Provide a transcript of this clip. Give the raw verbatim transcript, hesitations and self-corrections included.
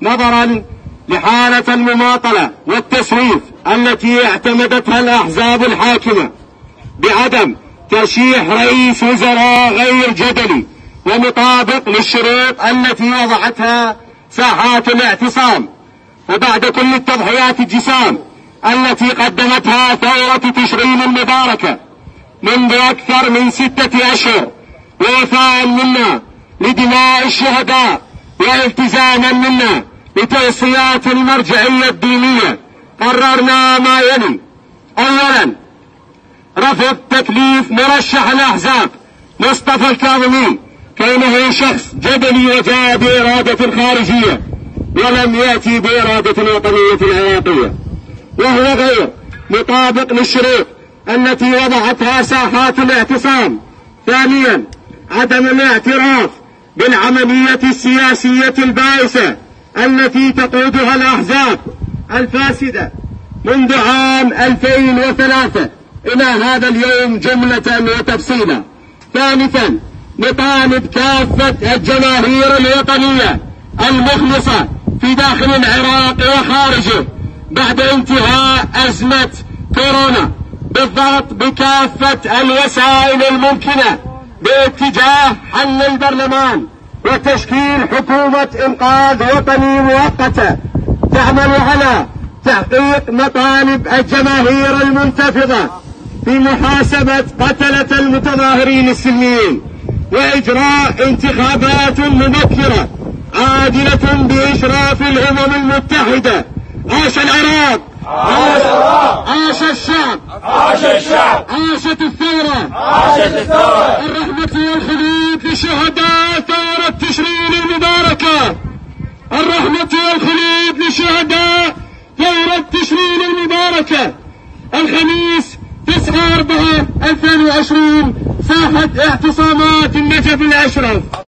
نظرا لحالة المماطلة والتسويف التي اعتمدتها الأحزاب الحاكمة بعدم ترشيح رئيس وزراء غير جدلي ومطابق للشروط التي وضعتها ساحات الاعتصام، وبعد كل التضحيات الجسام التي قدمتها ثورة تشرين المباركة منذ أكثر من ستة أشهر، ووفاء منا لدماء الشهداء والتزاما منا لتوصيات المرجعية الدينية، قررنا ما يلي: أولا، رفض تكليف مرشح الأحزاب مصطفى الكاظمي كونه شخص جدلي وجاء بإرادة خارجية ولم يأتي بإرادة وطنية عراقية، وهو غير مطابق للشروط التي وضعتها ساحات الاعتصام. ثانيا، عدم الاعتراف بالعملية السياسية البائسة التي تقودها الأحزاب الفاسدة منذ عام ألفين وثلاثة إلى هذا اليوم جملة وتفصيلا. ثالثا، نطالب كافة الجماهير الوطنية المخلصة في داخل العراق وخارجه بعد انتهاء أزمة كورونا بالضغط بكافة الوسائل الممكنة باتجاه حل البرلمان وتشكيل حكومة إنقاذ وطني مؤقتة تعمل على تحقيق مطالب الجماهير المنتفضة في محاسبة قتلة المتظاهرين السلميين وإجراء انتخابات مبكرة عادلة بإشراف الأمم المتحدة. عاش العراق، عاش العراق، عاش الشعب، عاش الشعب، عاشت الثورة، عاشت الثورة. الرحمة والخلود لشهداء ثورة تشرين المباركة، الرحمة والخلود لشهداء ثورة تشرين المباركة. الخميس تسعة أربعة ألفين وعشرين، ساحة اعتصامات النجف الأشرف.